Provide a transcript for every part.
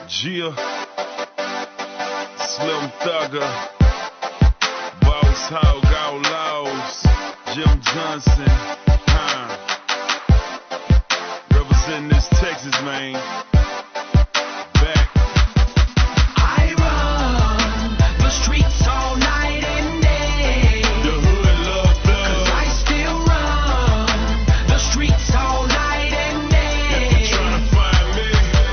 Gia, Slim Thugger, Boss Hog Outlaws, Jim Johnson, representing this Texas, man. Back. I run the streets all night and day. The hood love thug. 'Cause I still run the streets all night and day. If you're trying to find me,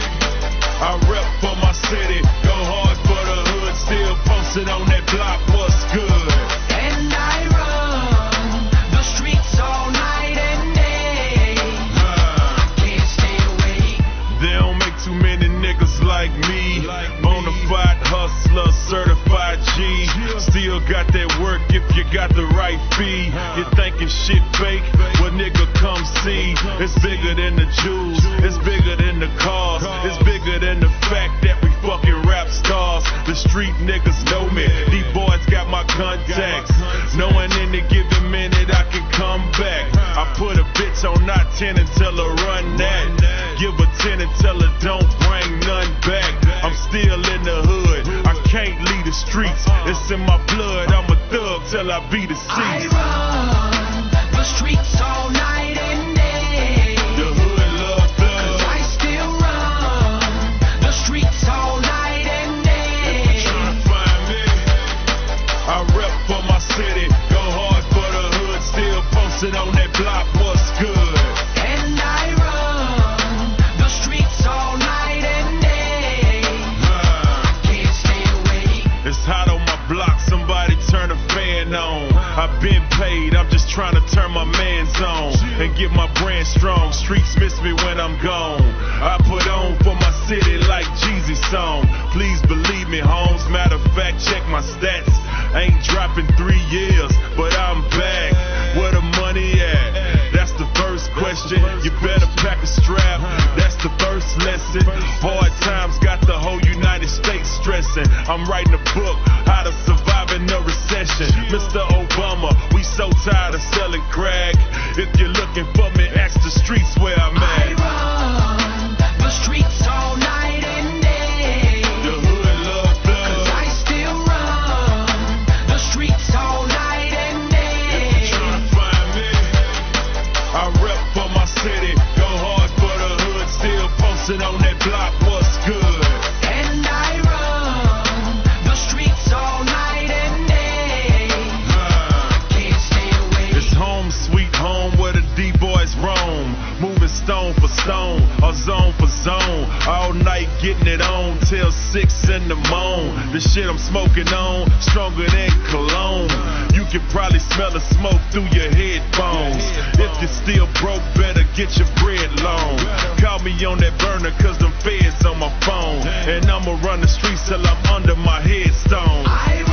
I rep for my city, go hard for the hood, still posted on that block, what's good? And I run the streets all night and day. Can't stay away. They don't make too many niggas like me. Bonafide hustler, certified G. Still got that work if you got the right fee. You thinking shit fake? Well, nigga, come see. It's bigger than the jewels. It's bigger than the cars. It's bigger than the fact that we fucking rap stars. The street niggas know me. These boys got my contacts. Knowing any given minute I can come back. I put a bitch on not 10 until I run that. Give a 10 until I don't bring none back. I'm still in the hood. I can't leave the streets. It's in my blood. I'm a thug till I be the I seats. run the streets all night and day. The hood love 'Cause thug. I still run the streets all night and day. Tryna find me. I rep for my city. Go hard for the hood. Still posted on that block. What's good? And I run the streets all night and day. Can't stay away. It's hot on my block, somebody turn a fan on. I've been paid, I'm just trying to turn my man's on and get my brand strong. Streets miss me when I'm gone. I put on for my city like Jeezy's song. Please believe me, Holmes. Matter of fact, check my stats. Ain't dropping 3 years, but I'm back. Where the money at? That's the first question. You better pack a strap. That's the first lesson. Hard times got the whole United States stressing. I'm writing a book, how to survive in a recession. Mr. Obama, we so tired of selling crack. If you're looking for me, ask the streets where I'm I at. run the streets all night and day. The hood love 'Cause thug. I still run the streets all night and day. Tryna find me. I rep for my city, go hard for the hood, still posted on that block, what's good? And I run the streets all night and day. Can't stay away. It's home, sweet home, where the D-boys roam. Moving stone for stone, or zone for zone. All night getting it on, till 6 in the morning. The shit I'm smoking on, stronger than cologne. You can probably smell the smoke through your headphones. If you're still broke, better get your bread long. Call me on that burner, cause them feds on my phone. And I'ma run the streets till I'm under my headstone. I